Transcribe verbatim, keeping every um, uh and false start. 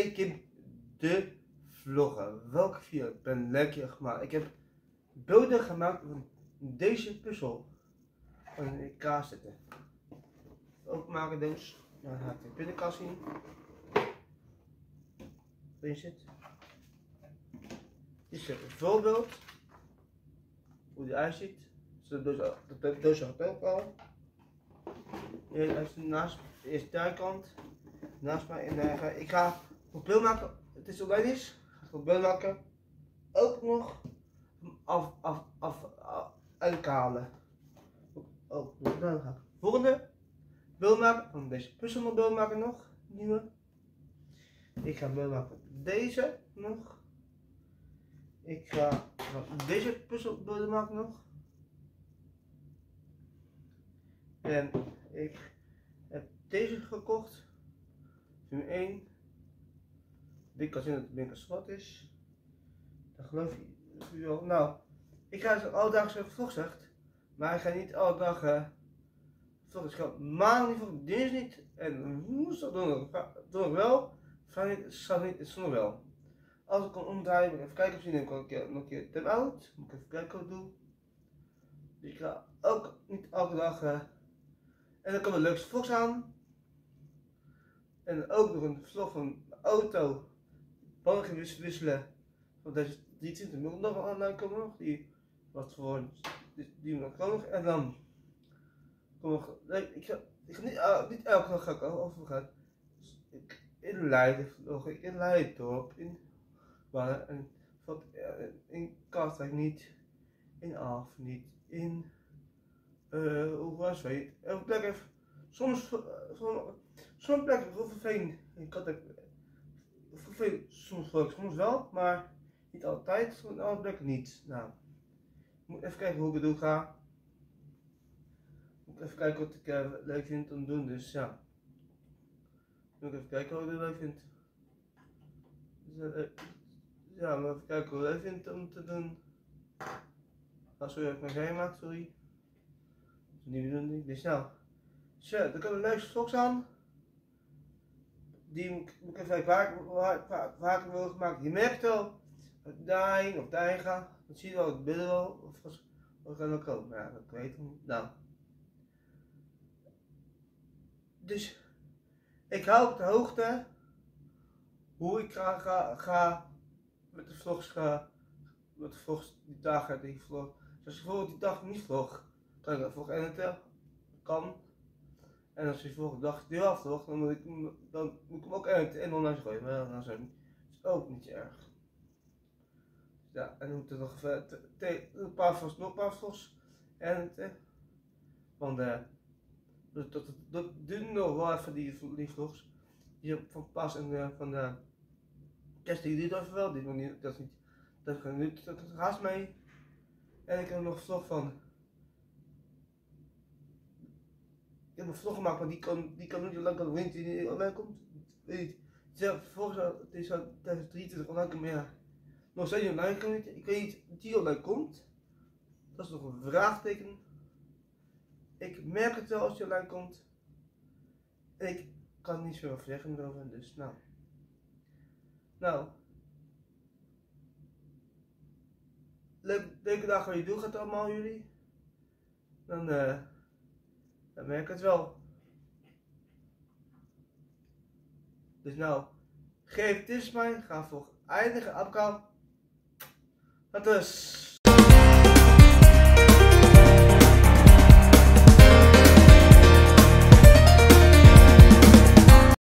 kijken de vloggen. Welke video? Ik ben lekker gemaakt. Ik heb beelden gemaakt van deze puzzel. Van in de kaas zetten. Openmaken dus. Dan ga ik de binnenkant zien. Erin zit. Dit is een voorbeeld. Hoe die uitziet. De doos had ook al. Naast is de zijkant. Naast mij. En uh, ik ga een beeld maken. Het is alleen is. Ik ga een beeld maken. Ook nog af, af, af, af uithalen. Oh, dan ga ik volgende beeld maken. Van deze puzzel nog beeld maken nog. Nieuwe. Ik ga een beeld maken van deze nog. Ik ga deze puzzelbeelden maken nog. En ik heb deze gekocht. Nummer één. Ik kan zien dat het binnenkant zwart is. Dat geloof je wel. Nou, ik ga dus alle dagen zo vlog zegt. Maar ik ga niet alle dagen vloggen. Ik ga maandag niet vloggen, dinsdag niet. En woensdag donderdag wel. Vrijdag niet, zaterdag niet, zondag wel. Als ik kan omdraaien, moet ik even kijken of ik kan ik nog een keer time out. Moet ik even kijken wat ik doe. Dus ik ga ook niet elke dag. Uh, en dan komen de leukste vlogs aan. En ook nog een vlog van mijn auto. Banden wisselen. Want deze drieëntwintig moet nog wel online komen nog. Die wat voor. Die, die moet nog komen. En dan. Kom nog, nee, ik ga, ik ga niet, uh, niet elke dag ga ik over gaan. Dus ik, in Leiden vlog ik. In Leidendorp. In. Maar en, wat, in Katwijk niet, in Alphen niet, in uh, hoe was het? Elke plek heeft, soms, uh, soms plek heeft Roelveen, in Katwijk, Roelveen, soms wel, soms wel, maar niet altijd, soms alle plekken niet. Nou, ik moet even kijken hoe ik het doe ga. Moet even kijken wat ik uh, leuk vind om te doen, dus ja. Moet even kijken wat ik leuk vind. Dus, uh, Ja, maar even kijken hoe ik het vind om te doen. Ah, sorry dat ik mijn geheim maak, sorry. Dat is niet bedoeling. Dus nou. Zo, dan komen de leukste vlogs aan. Die moet ik even kijken waar, waar, waar, waar ik hem wil gemaakt. Je merkt wel, daarheen of daarheen ga. Dan zie je wel het beeld wel. Of als we gaan dan komen. Ja, dat weet ik niet. Nou. Dus ik hou op de hoogte hoe ik ga, ga, ga met de vlogs ga, met de vlogs die dagen die ik vlog. Dus als je bijvoorbeeld die dag niet vlog, kan ik dat vlog editen. Kan. En als je de volgende dag die wel vlog, dan moet ik, dan moet ik hem ook editen en online gooien. Maar dan is het ook niet erg. Ja, en dan moet er nog even te, te, een paar vlogs, nog een paar vlogs editen. Want uh, dat, dat, dat duurt nog wel even die, die vlogs. Die van pas en uh, van de kerst die duurt even wel, die nog niet, dat is niet, dat gaat nu, dat gaat mee. En ik heb nog een vlog van, ik heb een vlog gemaakt, maar die kan, die kan niet lang kan de winter die online komt. Weet je, zelf volgens mij, het is al twintig drieëntwintig online komen, maar ja, nog steeds online kan niet. Ik weet niet of die online komt. Dat is nog een vraagteken. Ik merk het wel als die online komt. En ik kan niet zoveel zeggen erover, dus nou. Nou. Leuk, leuke dag wat je doen gaat allemaal jullie. Dan, uh, dan merk ik het wel. Dus nou, geef tips mij, ga voor eindigen, afkomen. Dat is.